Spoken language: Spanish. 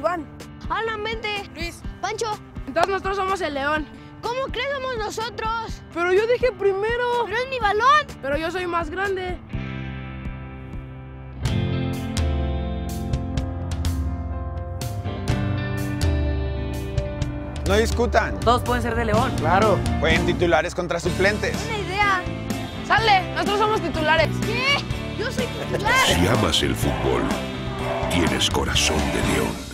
Iván. Alan, vente. Luis. Pancho. Entonces nosotros somos el León. ¿Cómo crees somos nosotros? Pero yo dije primero. Pero es mi balón. Pero yo soy más grande. No discutan. Todos pueden ser de León. Claro. Jueguen titulares contra suplentes. Buena idea. ¡Sale! Nosotros somos titulares. ¿Qué? Yo soy titular. Si amas el fútbol, tienes corazón de león.